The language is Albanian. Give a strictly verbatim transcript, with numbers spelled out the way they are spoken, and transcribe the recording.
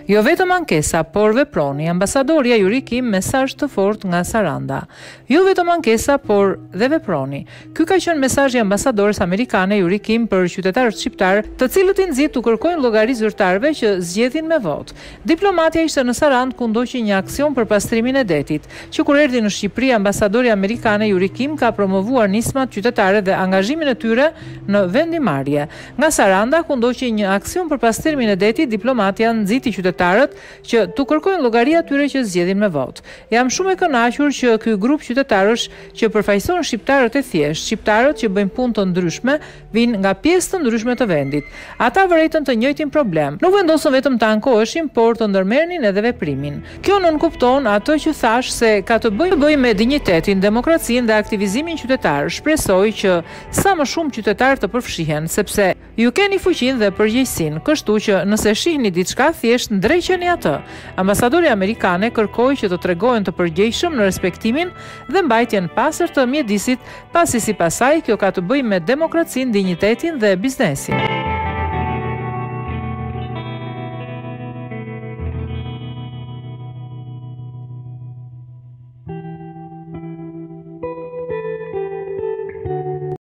Jo vetëm ankesa, por veproni, ambasadorja Yuri Kim mesazh të fortë nga Saranda. Jo vetëm ankesa, por dhe veproni. Ky ka qenë mesazhi i ambasadores amerikane Yuri Kim për qytetarët shqiptar, të cilët i nxit të kërkojnë llogari zyrtarëve që zgjedhin me votë. Diplomatja ishte në Sarandë ku ndoqi një aksion për pastrimin e detit, që kur erdhi në Shqipëri, ambasadorja amerikane Yuri Kim ka promovuar nismat qytetare dhe angazhimin e tyre në vendimarrje. Nga Saranda ku ndoqi një aksion për pastrimin e detit, diplomatja nxiti qytetarët që të kërkojnë llogari atyre që zgjedhin me votë. Jam shumë e kënaqur që ky grup qytetarësh që përfaqëson shqiptarët e thjeshtë, shqiptarët që bëjnë punë të ndryshme, vinë nga pjesë të ndryshme të vendit. Ata vërejtën të njëjtin problem. Nuk vendosën vetëm të ankoheshin, por të ndërmerrnin edhe veprimin. Kjo nën kupton atë që thash se ka të bëjë bëj me dinjitetin, demokracinë dhe aktivizimin qytetar. Shpresoj që sa më shumë qytetarë të përfshihen, sepse ju keni fuqinë dhe përgjegjësinë, kështu që nëse shihni diçka thjesht ndreqeni atë. Ambasadorja amerikane kërkoi që të tregohen të përgjegjshëm në respektimin dhe mbajtjen pastër të mjedisit, pasi sipas saj kjo ka të bëjë me demokracinë, dinjitetin dhe biznesin.